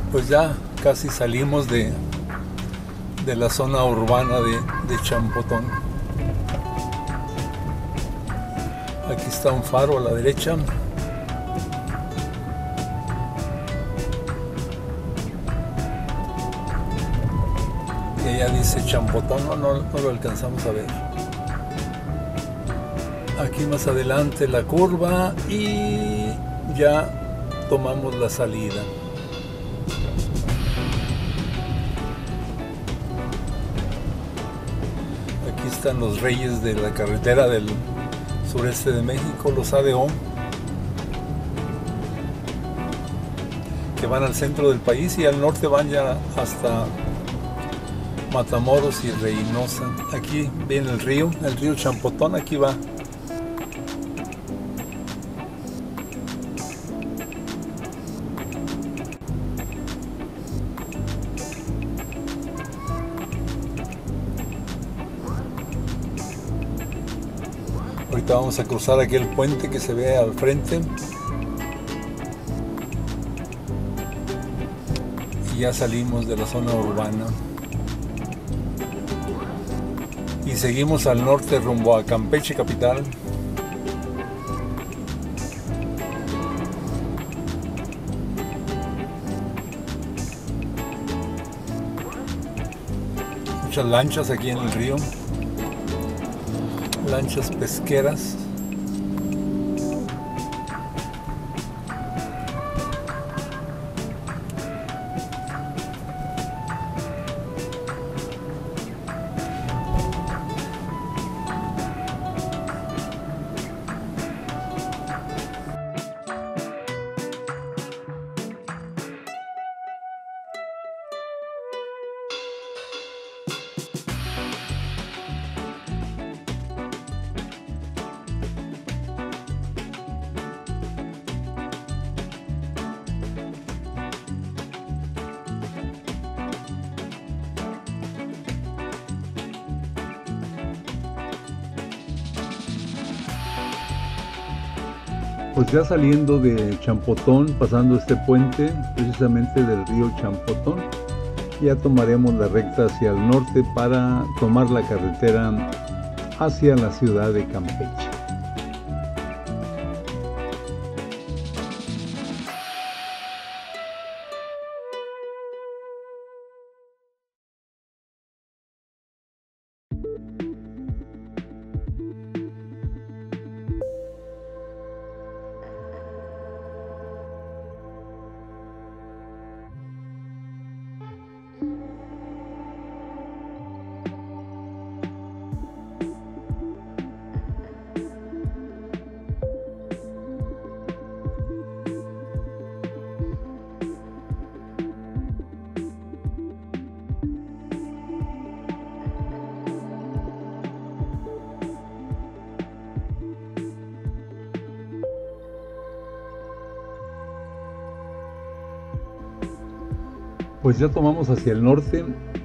Pues ya casi salimos de la zona urbana de Champotón. Aquí está un faro a la derecha. Y allá dice Champotón, no lo alcanzamos a ver. Aquí más adelante la curva y ya tomamos la salida. Aquí están los reyes de la carretera del sureste de México, los ADO, que van al centro del país, y al norte van ya hasta Matamoros y Reynosa. Aquí viene el río Champotón, aquí va. Ahorita vamos a cruzar aquel puente que se ve al frente. Y ya salimos de la zona urbana. Y seguimos al norte rumbo a Campeche capital. Muchas lanchas aquí en el río. Lanchas pesqueras. Pues ya saliendo de Champotón, pasando este puente precisamente del río Champotón, ya tomaremos la recta hacia el norte para tomar la carretera hacia la ciudad de Campeche. Pues ya tomamos hacia el norte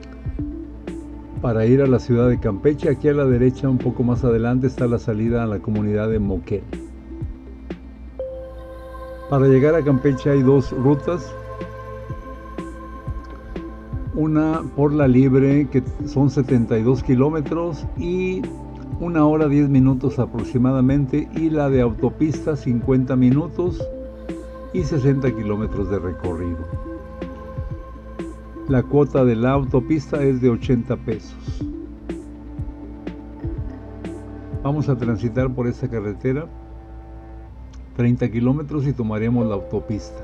para ir a la ciudad de Campeche. Aquí a la derecha, un poco más adelante, está la salida a la comunidad de Moquel. Para llegar a Campeche hay dos rutas. Una por la libre, que son 72 kilómetros y 1 hora 10 minutos aproximadamente, y la de autopista 50 minutos y 60 kilómetros de recorrido. La cuota de la autopista es de 80 pesos. Vamos a transitar por esta carretera 30 kilómetros y tomaremos la autopista.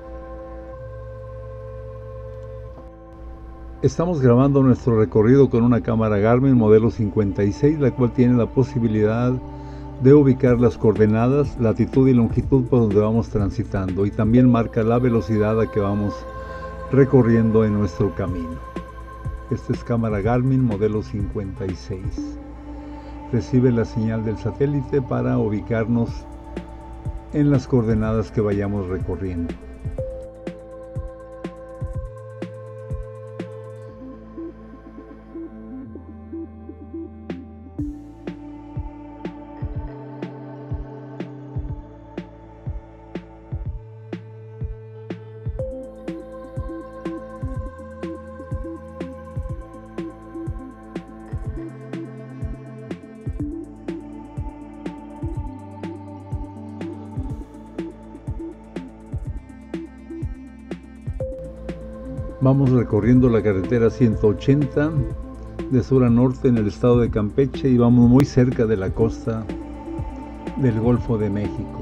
Estamos grabando nuestro recorrido con una cámara Garmin modelo 56, la cual tiene la posibilidad de ubicar las coordenadas, latitud y longitud por donde vamos transitando, y también marca la velocidad a que vamos recorriendo en nuestro camino. Esta es cámara Garmin modelo 56. Recibe la señal del satélite para ubicarnos en las coordenadas que vayamos recorriendo. Vamos recorriendo la carretera 180 de sur a norte en el estado de Campeche y vamos muy cerca de la costa del Golfo de México.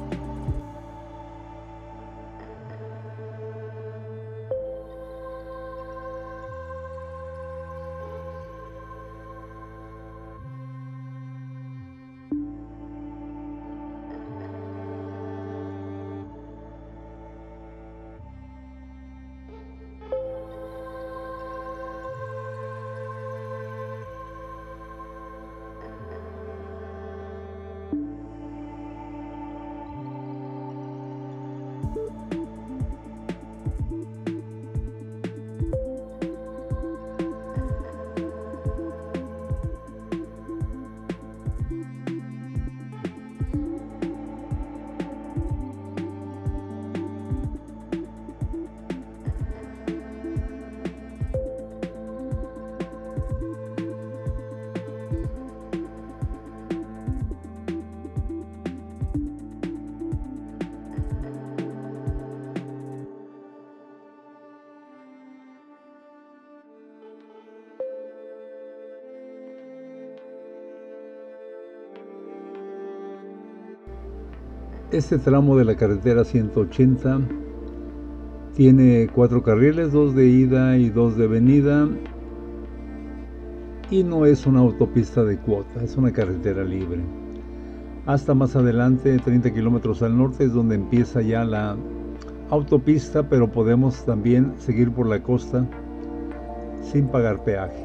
Este tramo de la carretera 180 tiene 4 carriles, 2 de ida y 2 de venida, y no es una autopista de cuota, es una carretera libre. Hasta más adelante, 30 kilómetros al norte, es donde empieza ya la autopista, pero podemos también seguir por la costa sin pagar peaje.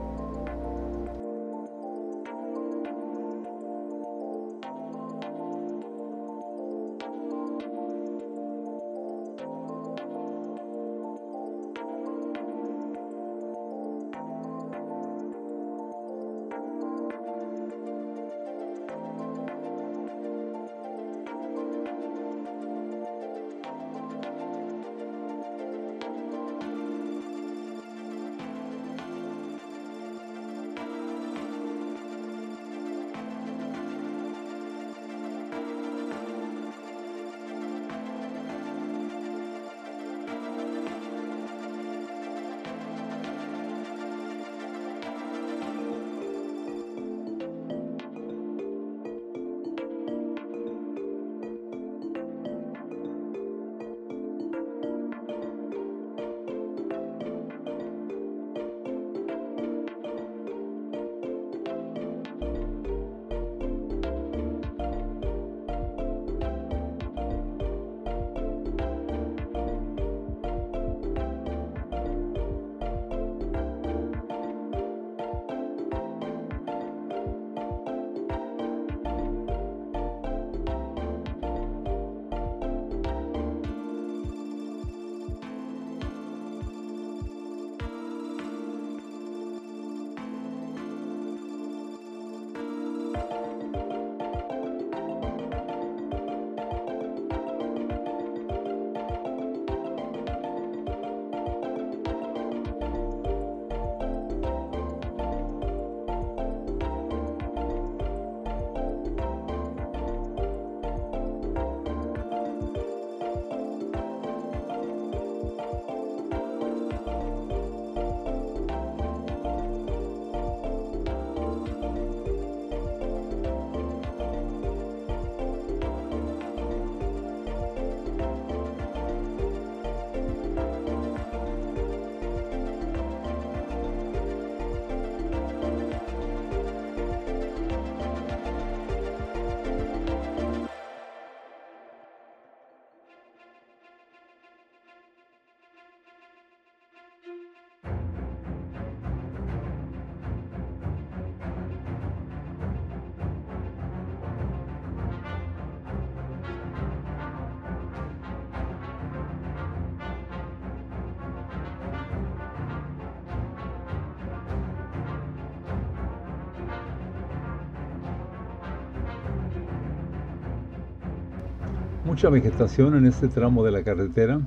Mucha vegetación en este tramo de la carretera.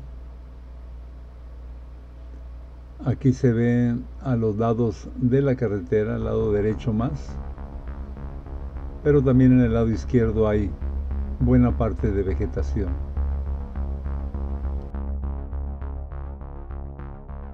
Aquí se ve a los lados de la carretera, al lado derecho más, pero también en el lado izquierdo hay buena parte de vegetación.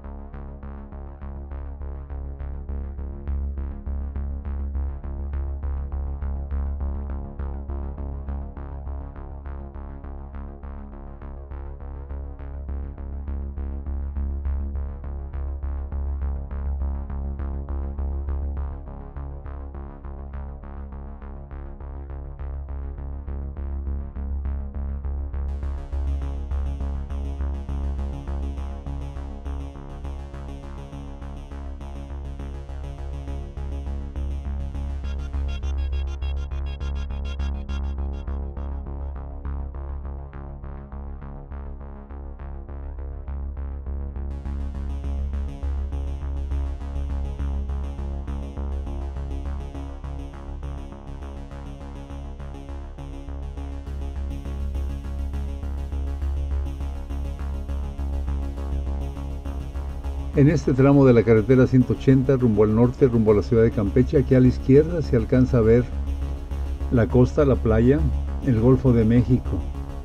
En este tramo de la carretera 180 rumbo al norte, rumbo a la ciudad de Campeche, aquí a la izquierda se alcanza a ver la costa, la playa, el Golfo de México.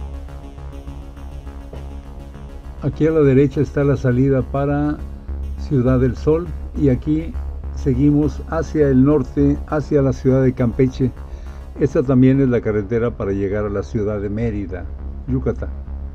Aquí a la derecha está la salida para Ciudad del Sol y aquí seguimos hacia el norte, hacia la ciudad de Campeche. Esta también es la carretera para llegar a la ciudad de Mérida, Yucatán.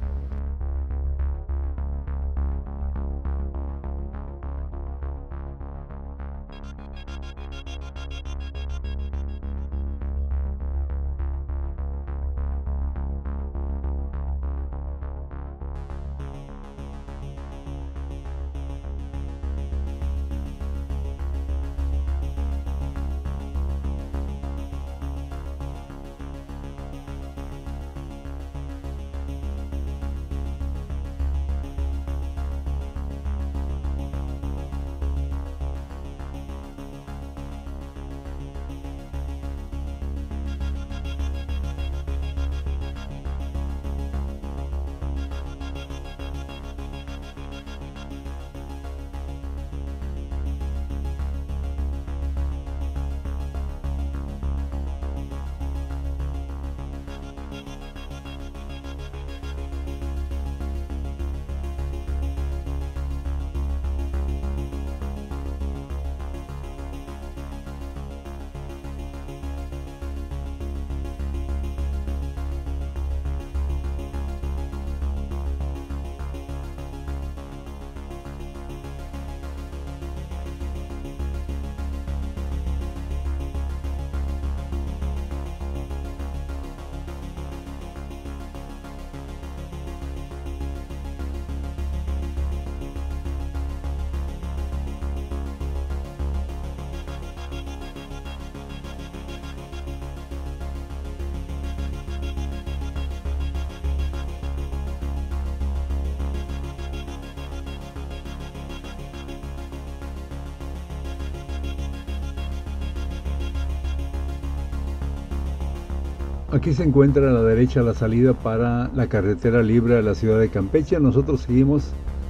Aquí se encuentra a la derecha la salida para la carretera libre a la ciudad de Campeche. Nosotros seguimos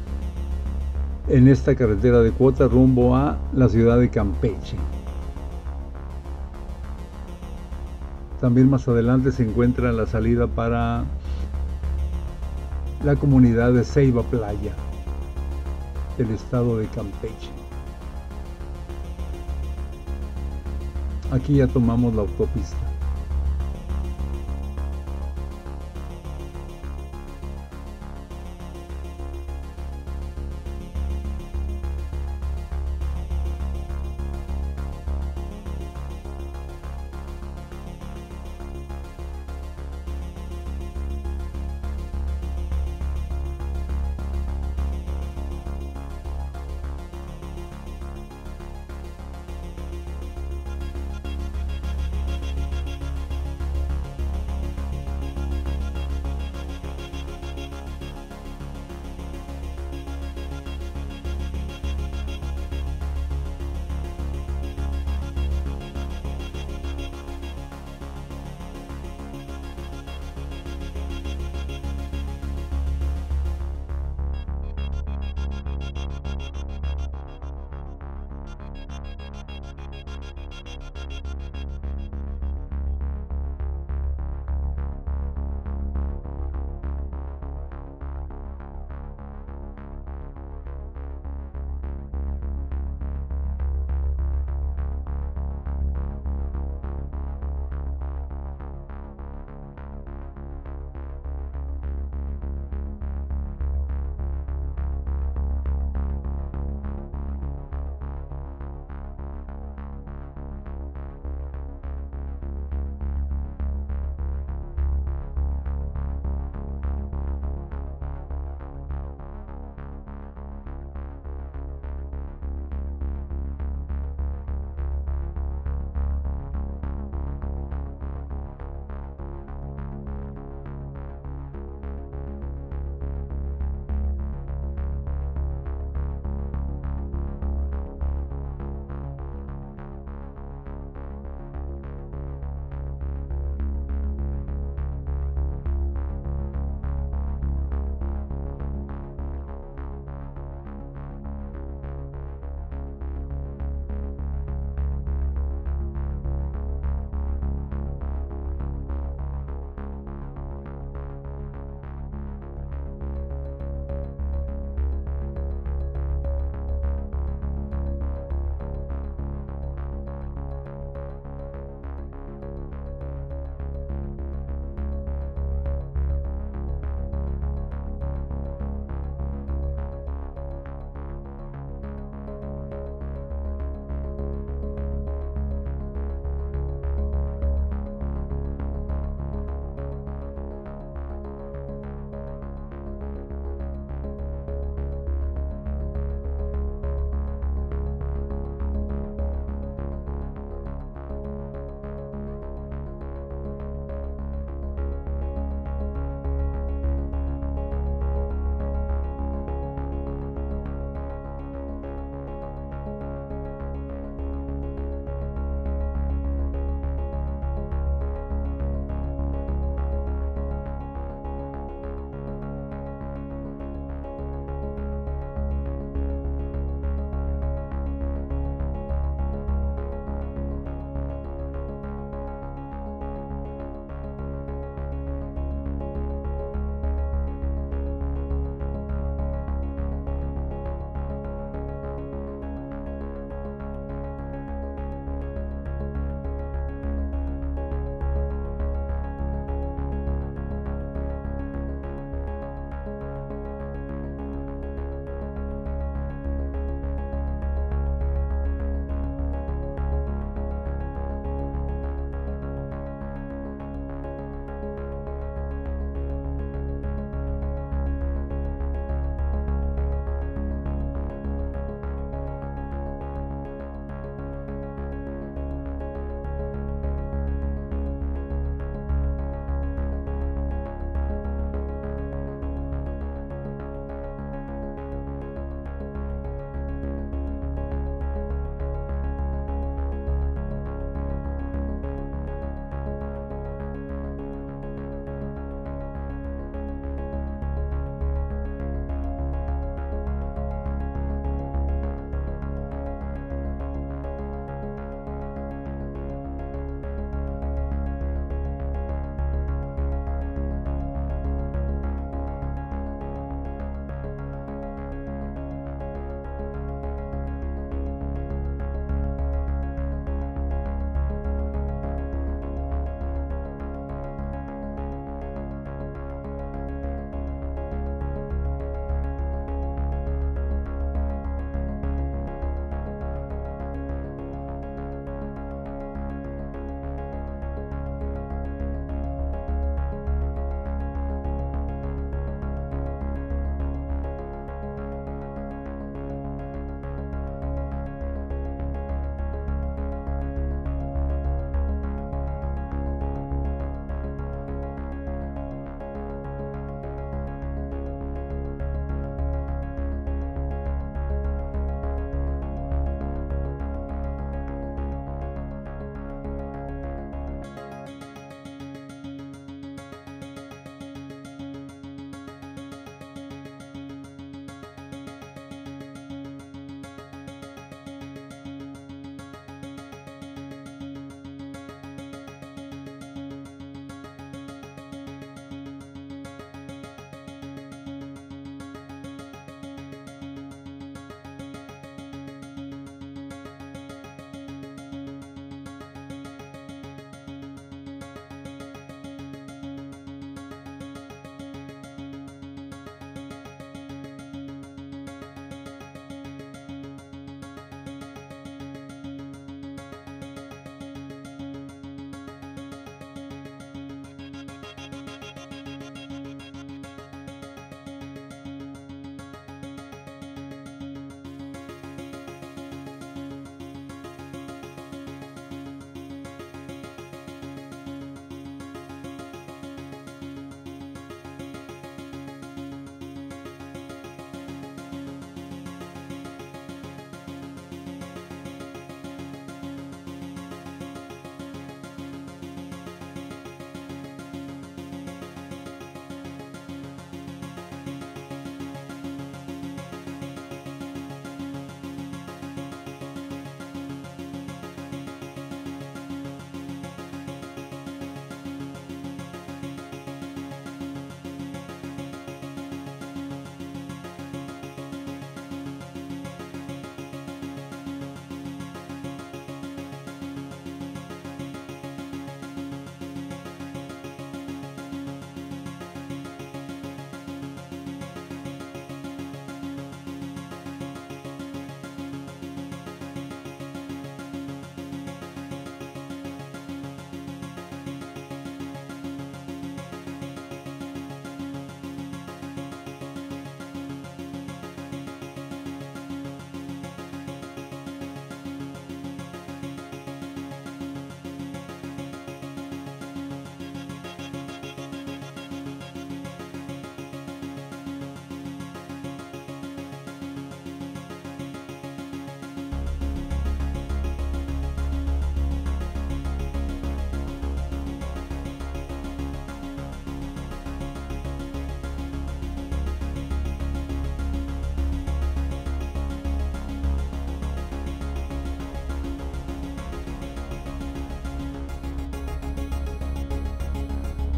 en esta carretera de cuota rumbo a la ciudad de Campeche. También más adelante se encuentra la salida para la comunidad de Ceiba Playa, del estado de Campeche. Aquí ya tomamos la autopista.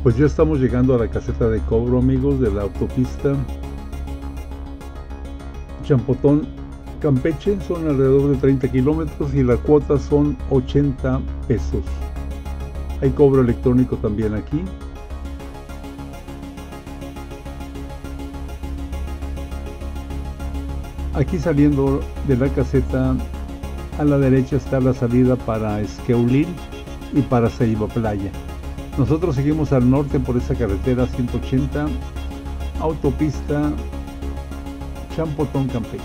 Pues ya estamos llegando a la caseta de cobro, amigos, de la autopista Champotón Campeche. Son alrededor de 30 kilómetros y la cuota son 80 pesos. Hay cobro electrónico también aquí. Aquí saliendo de la caseta, a la derecha está la salida para Esqueulil y para Ceiba Playa. Nosotros seguimos al norte por esa carretera 180, autopista Champotón Campeche.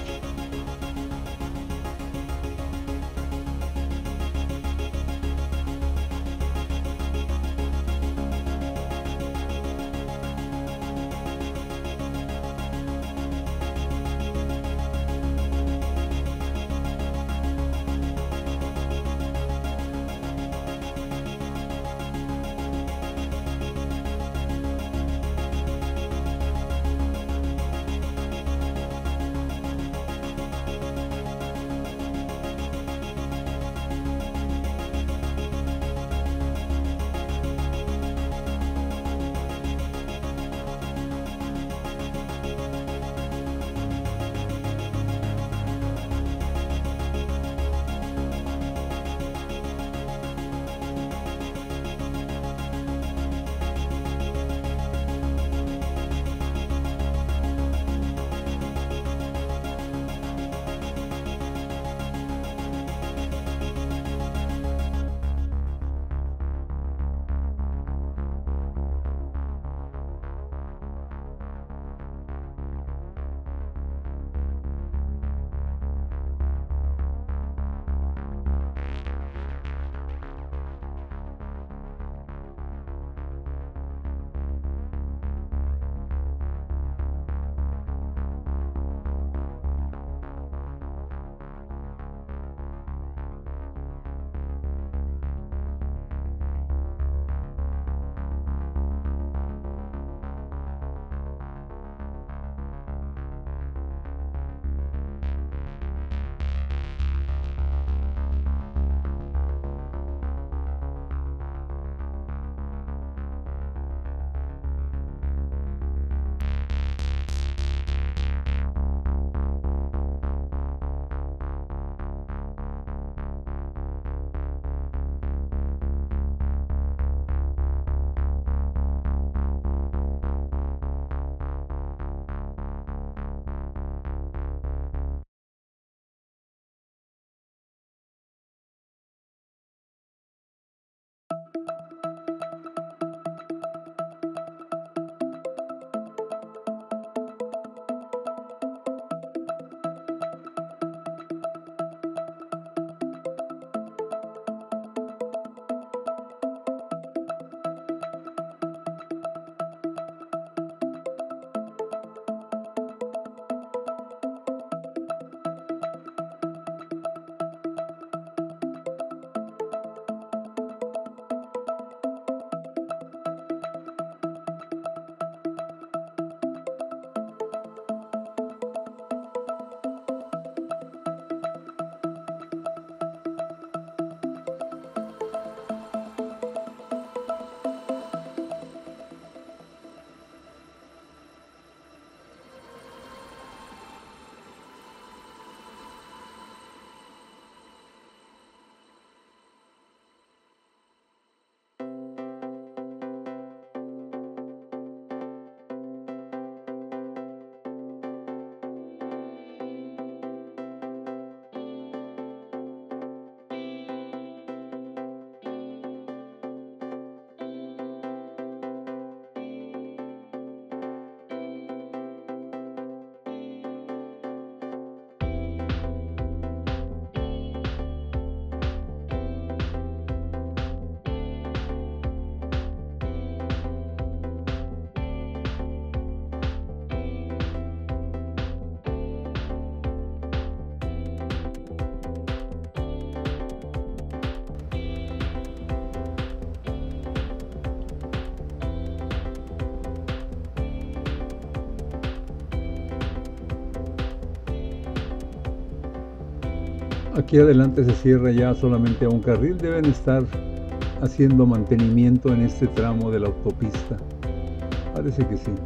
Aquí adelante se cierra ya solamente a un carril. Deben estar haciendo mantenimiento en este tramo de la autopista? Parece que sí.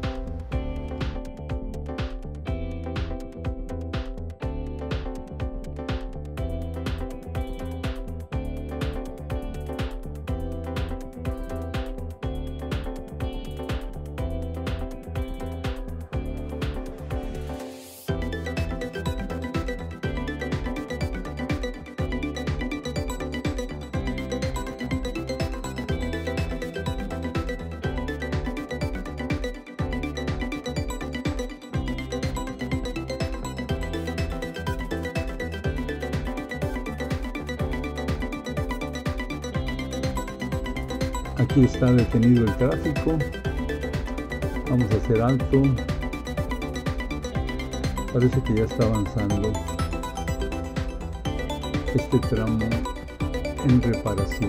Aquí está detenido el tráfico. Vamos a hacer alto. Parece que ya está avanzando este tramo en reparación.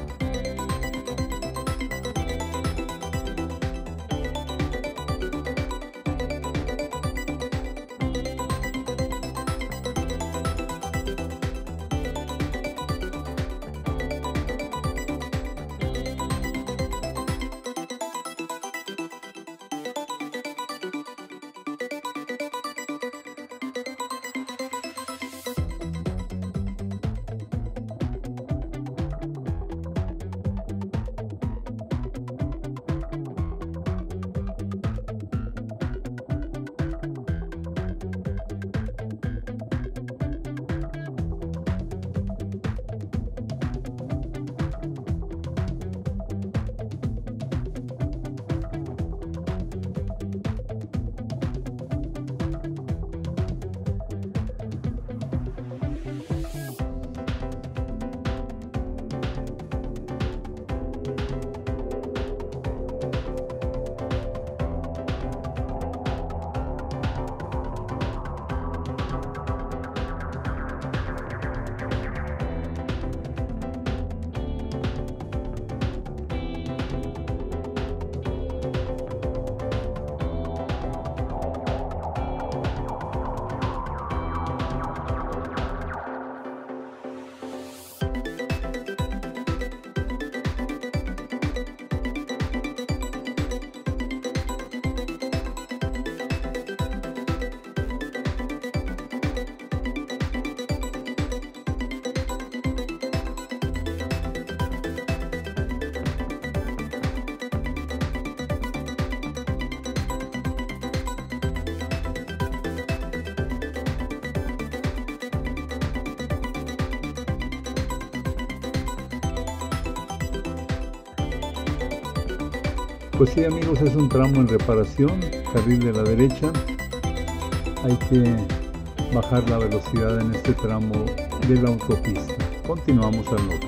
Pues sí, amigos, es un tramo en reparación, carril de la derecha. Hay que bajar la velocidad en este tramo de la autopista. Continuamos al norte.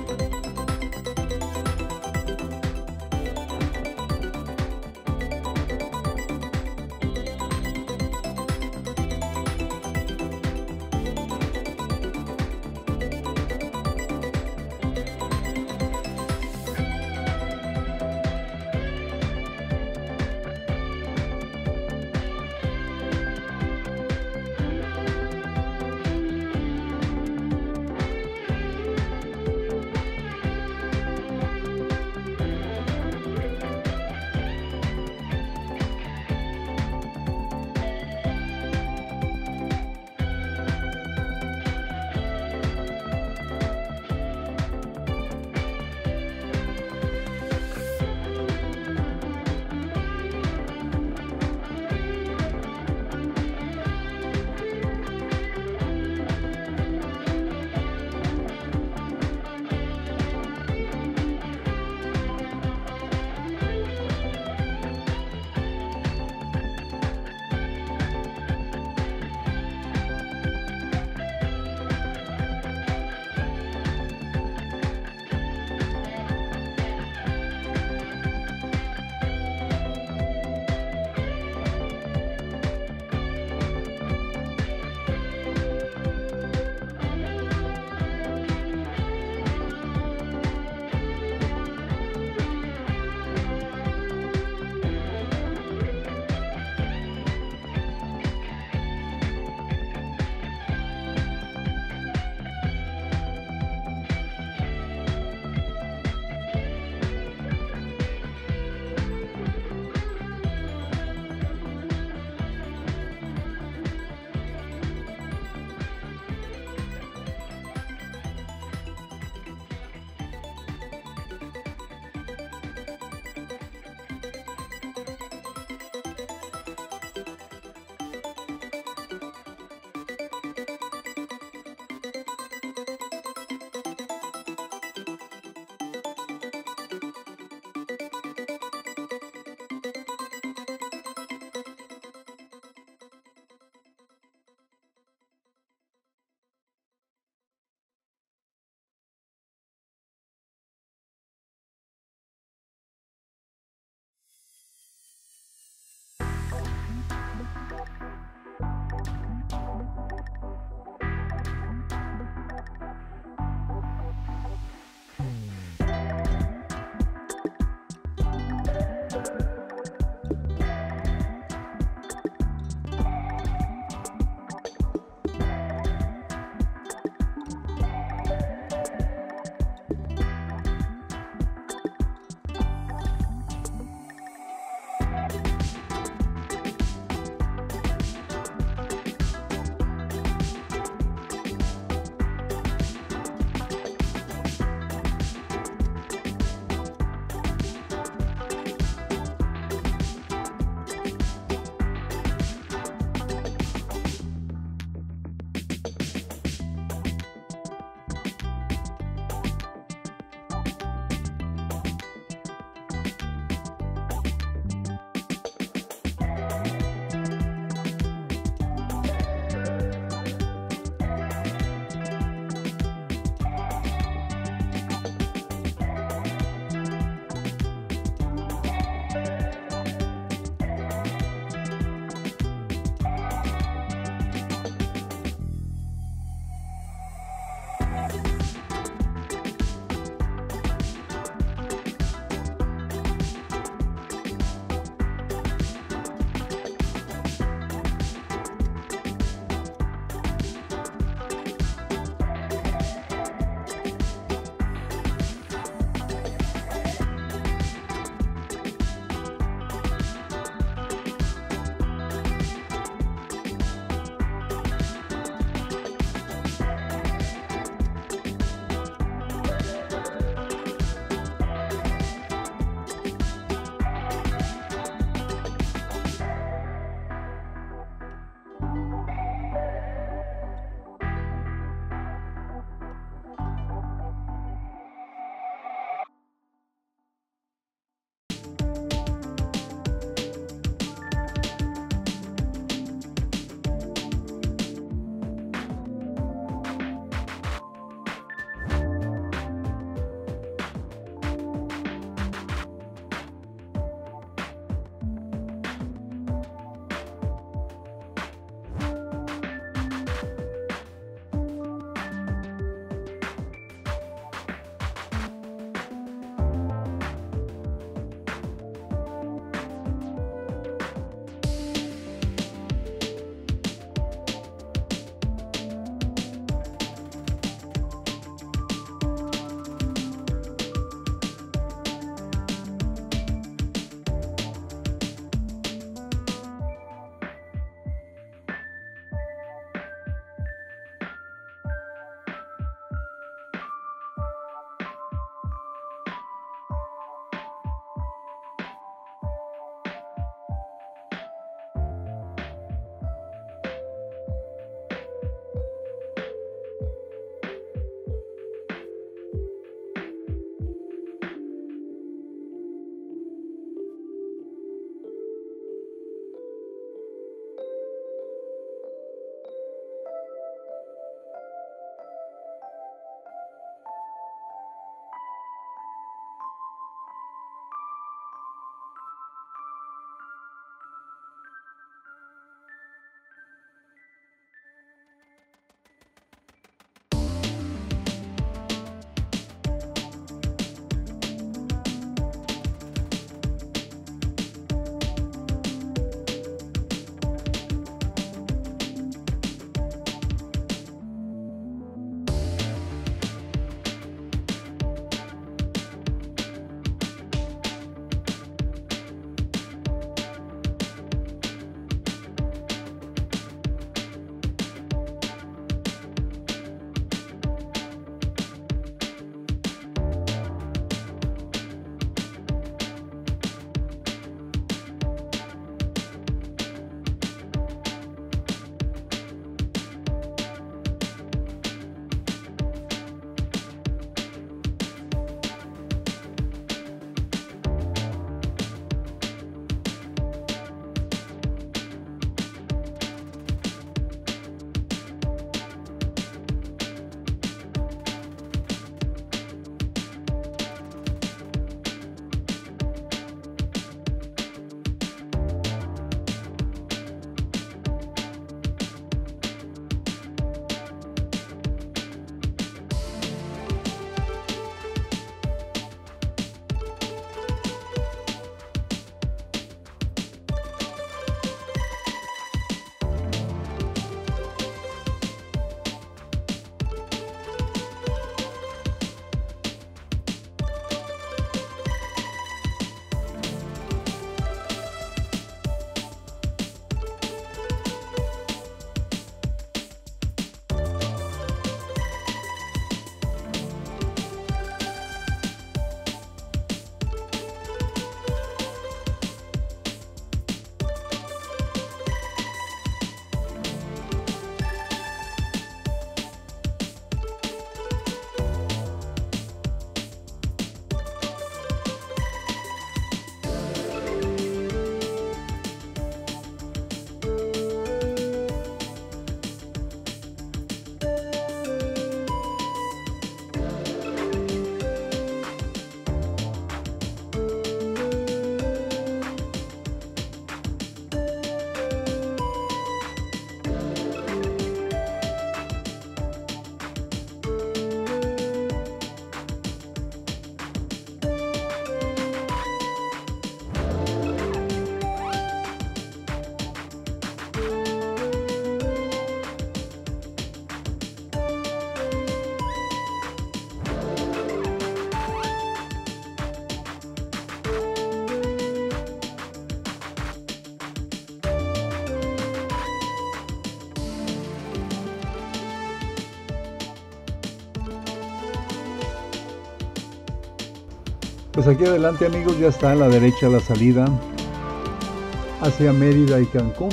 Pues aquí adelante, amigos, ya está a la derecha la salida hacia Mérida y Cancún,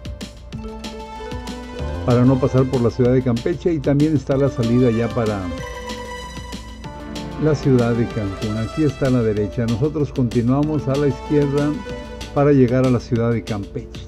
para no pasar por la ciudad de Campeche, y también está la salida ya para la ciudad de Cancún. Aquí está a la derecha. Nosotros continuamos a la izquierda para llegar a la ciudad de Campeche.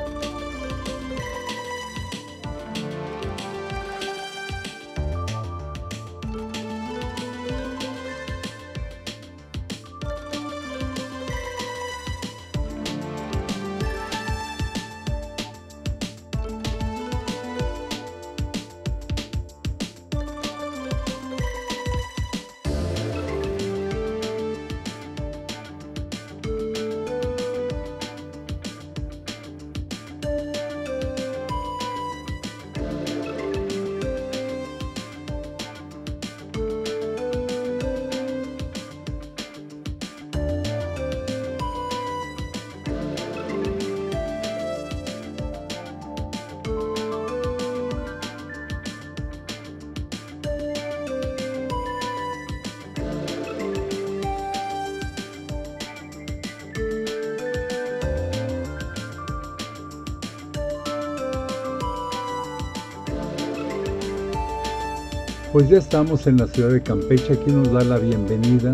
Pues ya estamos en la ciudad de Campeche. Aquí nos da la bienvenida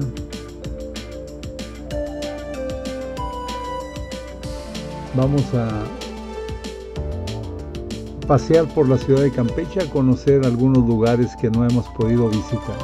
vamos a pasear por la ciudad de Campeche, a conocer algunos lugares que no hemos podido visitar.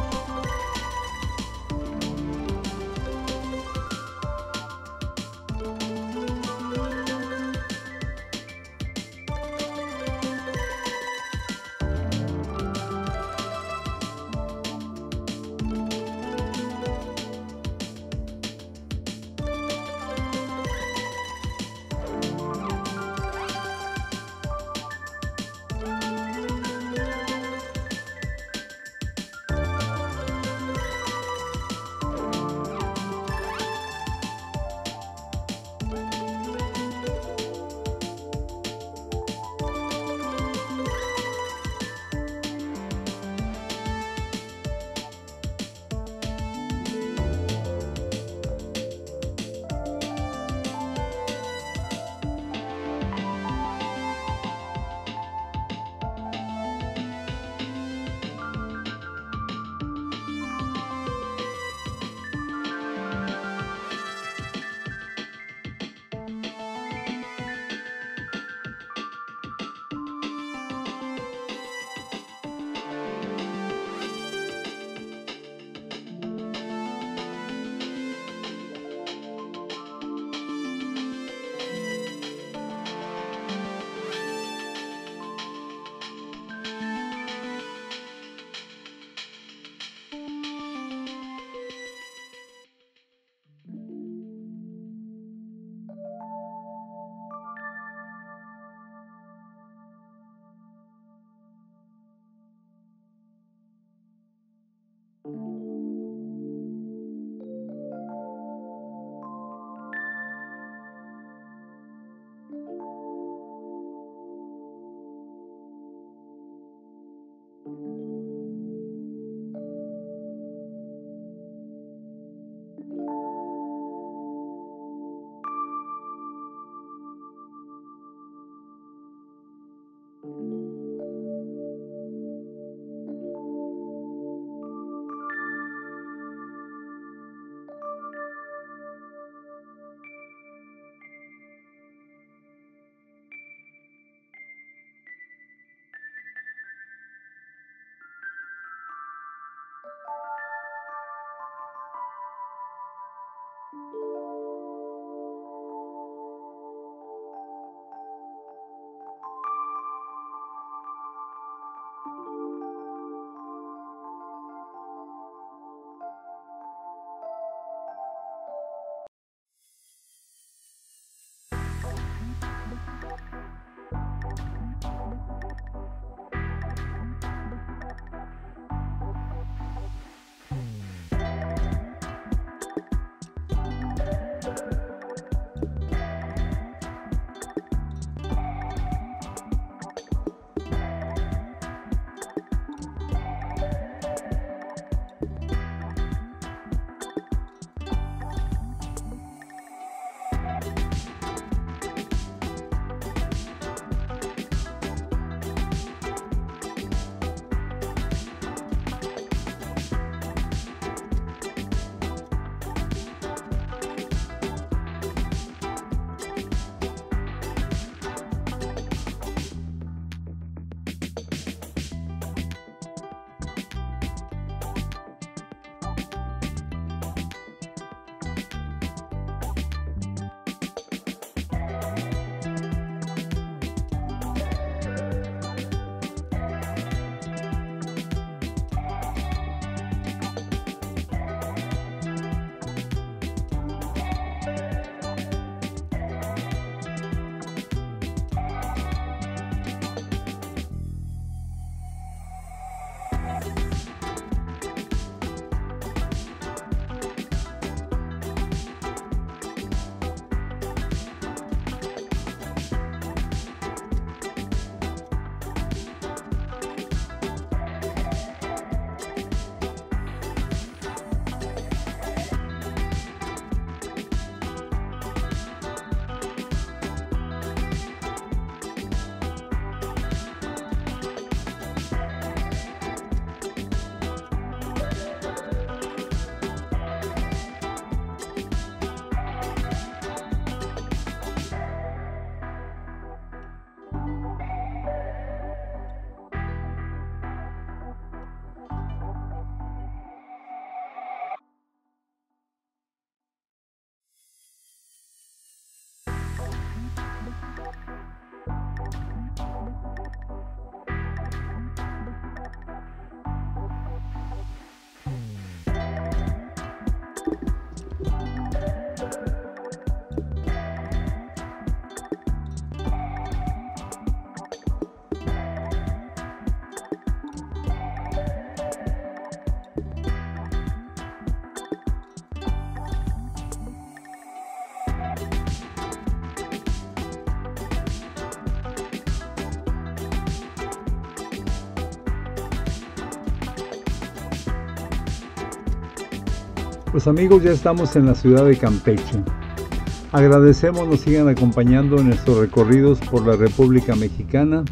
Pues amigos, ya estamos en la ciudad de Campeche. Agradecemos nos sigan acompañando en nuestros recorridos por la República Mexicana.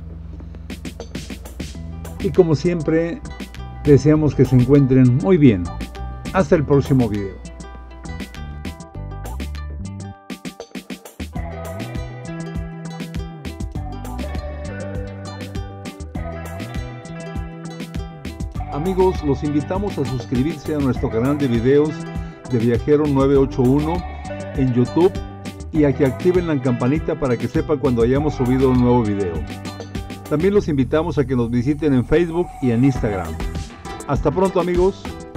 Y como siempre, deseamos que se encuentren muy bien. Hasta el próximo video. Amigos, los invitamos a suscribirse a nuestro canal de videos de Viajero 981 en YouTube y a que activen la campanita para que sepa cuando hayamos subido un nuevo video. También los invitamos a que nos visiten en Facebook y en Instagram. Hasta pronto, amigos.